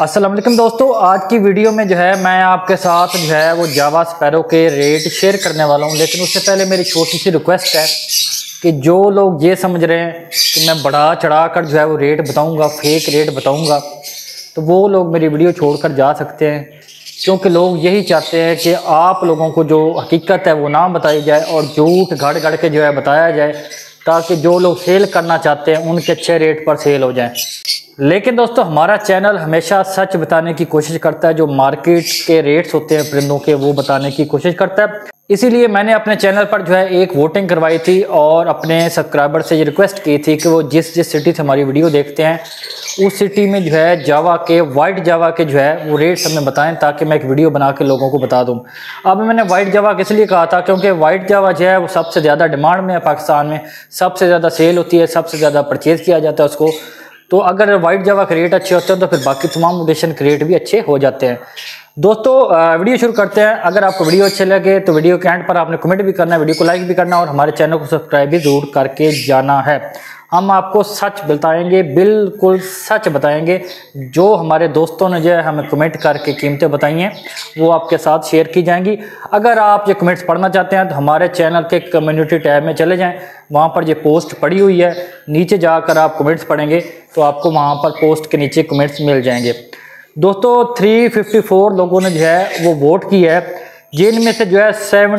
अस्सलाम वालेकुम दोस्तों, आज की वीडियो में जो है मैं आपके साथ जो है वो जावा स्पैरो के रेट शेयर करने वाला हूं। लेकिन उससे पहले मेरी छोटी सी रिक्वेस्ट है कि जो लोग ये समझ रहे हैं कि मैं बढ़ा चढ़ा कर जो है वो रेट बताऊंगा, फेक रेट बताऊंगा, तो वो लोग मेरी वीडियो छोड़कर जा सकते हैं। क्योंकि लोग यही चाहते हैं कि आप लोगों को जो हकीकत है वो ना बताई जाए और झूठ घड़ घड़ के जो है बताया जाए, ताकि जो लोग सेल करना चाहते हैं उनके अच्छे रेट पर सेल हो जाए। लेकिन दोस्तों, हमारा चैनल हमेशा सच बताने की कोशिश करता है। जो मार्केट के रेट्स होते हैं परिंदों के, वो बताने की कोशिश करता है। इसीलिए मैंने अपने चैनल पर जो है एक वोटिंग करवाई थी और अपने सब्सक्राइबर से ये रिक्वेस्ट की थी कि वो जिस जिस सिटी से हमारी वीडियो देखते हैं उस सिटी में जो है जावा के, वाइट जावा के जो है वो रेट्स हमें बताएं, ताकि मैं एक वीडियो बना के लोगों को बता दूं। अब मैंने वाइट जावा किस लिए कहा था, क्योंकि वाइट जावा जो है वो सबसे ज़्यादा डिमांड में है पाकिस्तान में, सबसे ज़्यादा सेल होती है, सबसे ज़्यादा परचेज़ किया जाता है उसको। तो अगर वाइट जावा के रेट अच्छे होते हैं तो फिर बाकी तमाम म्यूटेशन के रेट भी अच्छे हो जाते हैं। दोस्तों, वीडियो शुरू करते हैं। अगर आपको वीडियो अच्छे लगे तो वीडियो के एंड पर आपने कमेंट भी करना है, वीडियो को लाइक भी करना है और हमारे चैनल को सब्सक्राइब भी जरूर करके जाना है। हम आपको सच बताएंगे, बिल्कुल सच बताएंगे। जो हमारे दोस्तों ने जो है हमें कमेंट करके कीमतें बताई हैं वो आपके साथ शेयर की जाएंगी। अगर आप ये कमेंट्स पढ़ना चाहते हैं तो हमारे चैनल के कम्युनिटी टैब में चले जाएं, वहाँ पर ये पोस्ट पड़ी हुई है, नीचे जाकर आप कमेंट्स पढ़ेंगे तो आपको वहाँ पर पोस्ट के नीचे कमेंट्स मिल जाएंगे। दोस्तों, 354 लोगों ने जो है वो वोट की है, जिनमें से जो है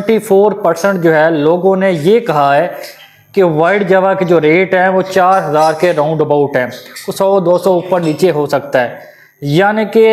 74% जो है लोगों ने ये कहा है कि वाइट जावा के जो रेट हैं वो 4000 के राउंड अबाउट हैं। 100-200 ऊपर नीचे हो सकता है। यानी कि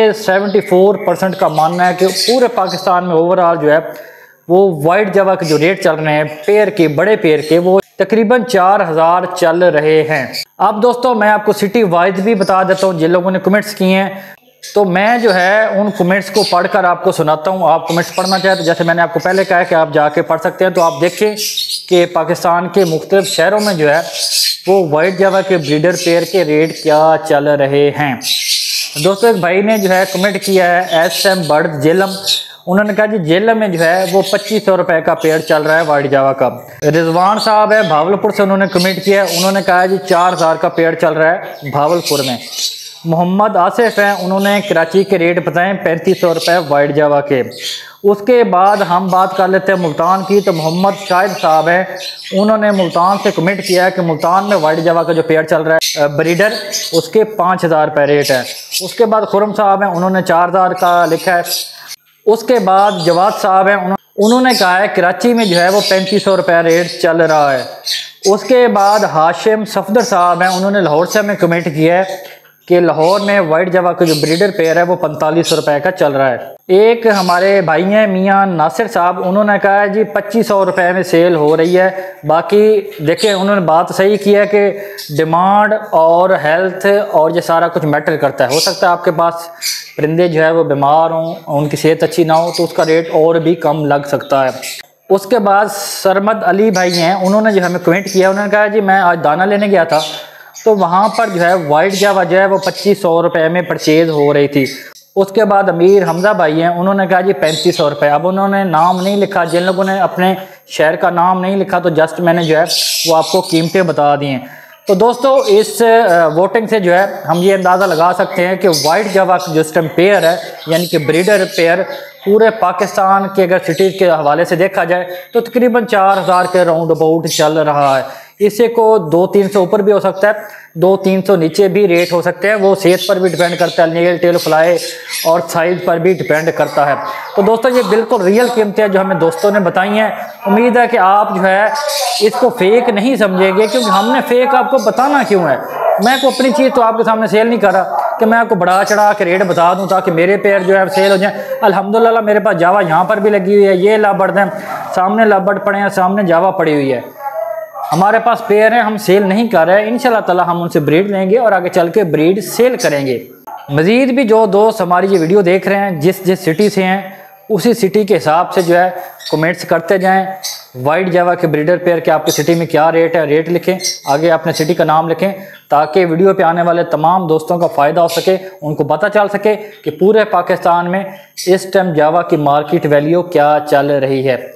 74% का मानना है कि पूरे पाकिस्तान में ओवरऑल जो है वो वाइट जावा के जो रेट चल रहे हैं पेयर के, बड़े पेयर के, वो तकरीबन 4000 चल रहे हैं। अब दोस्तों, मैं आपको सिटी वाइज भी बता देता हूँ जिन लोगों ने कमेंट्स किए हैं। तो मैं जो है उन कमेंट्स को पढ़कर आपको सुनाता हूँ। आप कमेंट्स पढ़ना चाहें तो जैसे मैंने आपको पहले कहा कि आप जाके पढ़ सकते हैं। तो आप देखें कि पाकिस्तान के मुख्तलिफ शहरों में जो है वो वाइट जावा के ब्रीडर पेयर के रेट क्या चल रहे हैं। दोस्तों, एक भाई ने जो है कमेंट किया है, SM बर्ड जेलम। उन्होंने कहा जी जेलम में जो है वो 2500 रुपये का पेयर चल रहा है वाइट जावा का। रिजवान साहब है भावलपुर से, उन्होंने कमेंट किया है, उन्होंने कहा जी 4000 का पेयर चल रहा है भावलपुर में। मोहम्मद आसिफ हैं, उन्होंने कराची के रेट बताएं 3500 रुपये वाइट जावा के। उसके बाद हम बात कर लेते हैं मुल्तान की। तो मोहम्मद शाहिद साहब हैं, उन्होंने मुल्तान से कमेंट किया है कि मुल्तान में वाइट जावा का जो पेयर चल रहा है ब्रीडर, उसके 5000 रुपये रेट है। उसके बाद खुरम साहब हैं, उन्होंने 4000 का लिखा है। उसके बाद जवाद साहब हैं, उन्होंने कहा है कराची में जो है वो 3500 रुपये रेट चल रहा है। उसके बाद हाशिम सफदर साहब हैं, उन्होंने लाहौर से हमें कमेंट किया है कि लाहौर में वाइट जावा का जो ब्रीडर पेयर है वो 4500 रुपये का चल रहा है। एक हमारे भाई हैं मियाँ नासिर साहब, उन्होंने कहा है जी 2500 रुपये में सेल हो रही है। बाकी देखें, उन्होंने बात सही की है कि डिमांड और हेल्थ और ये सारा कुछ मैटर करता है। हो सकता है आपके पास परिंदे जो है वो बीमार हों, उनकी सेहत अच्छी ना हो, तो उसका रेट और भी कम लग सकता है। उसके बाद सरमद अली भाई हैं, उन्होंने जो हमें कमेंट किया, उन्होंने कहा जी मैं आज दाना लेने गया था तो वहाँ पर जो है वाइट जावा जो है वो 2500 रुपये में परचेज हो रही थी। उसके बाद अमीर हमजा भाई हैं, उन्होंने कहा जी 3500 रुपये। अब उन्होंने नाम नहीं लिखा, जिन लोगों ने अपने शहर का नाम नहीं लिखा तो जस्ट मैंने जो है वो आपको कीमतें बता दी हैं। तो दोस्तों, इस वोटिंग से जो है हम ये अंदाज़ा लगा सकते हैं कि वाइट जावा का जो स्टम पेयर है, यानी कि ब्रीडर पेयर, पूरे पाकिस्तान के अगर सिटीज़ के हवाले से देखा जाए तो तकरीबन 4000 के राउंड अबाउट चल रहा है। इससे को 200-300 ऊपर भी हो सकता है, 200-300 नीचे भी रेट हो सकते हैं। वो सेहत पर भी डिपेंड करता है, नेल टेल फ्लाई और साइज़ पर भी डिपेंड करता है। तो दोस्तों, ये बिल्कुल रियल कीमतें हैं जो हमें दोस्तों ने बताई हैं। उम्मीद है कि आप जो है इसको फेक नहीं समझेंगे, क्योंकि हमने फेक आपको बताना क्यों है। मैं को अपनी चीज़ तो आपके सामने सेल नहीं कर रहा कि मैं आपको बढ़ा चढ़ा के रेट बता दूं ताकि मेरे पेयर जो है सेल हो जाए। अल्हम्दुलिल्लाह मेरे पास जावा यहाँ पर भी लगी हुई है, ये लाबर्ड हैं, सामने लाबर्ड पड़े हैं, सामने जावा पड़ी हुई है। हमारे पास पेयर हैं, हम सेल नहीं कर रहे हैं। इंशाल्लाह ताला हम उनसे ब्रीड लेंगे और आगे चल के ब्रीड सेल करेंगे। मज़ीद भी जो दोस्त हमारी ये वीडियो देख रहे हैं जिस जिस सिटी से हैं, उसी सिटी के हिसाब से जो है कमेंट्स करते जाएं। वाइट जावा के ब्रीडर पेयर के आपकी सिटी में क्या रेट है, रेट लिखें, आगे अपने सिटी का नाम लिखें, ताकि वीडियो पे आने वाले तमाम दोस्तों का फ़ायदा हो सके, उनको पता चल सके कि पूरे पाकिस्तान में इस टाइम जावा की मार्केट वैल्यू क्या चल रही है।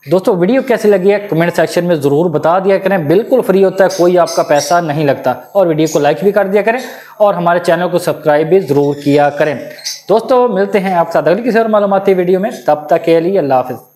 दोस्तों वीडियो कैसी लगी है कमेंट सेक्शन में ज़रूर बता दिया करें, बिल्कुल फ्री होता है, कोई आपका पैसा नहीं लगता। और वीडियो को लाइक भी कर दिया करें और हमारे चैनल को सब्सक्राइब भी ज़रूर किया करें। दोस्तों मिलते हैं आपके साथ अगली किसी और मालूमाती वीडियो में, तब तक के लिए अल्लाह हाफ़िज़।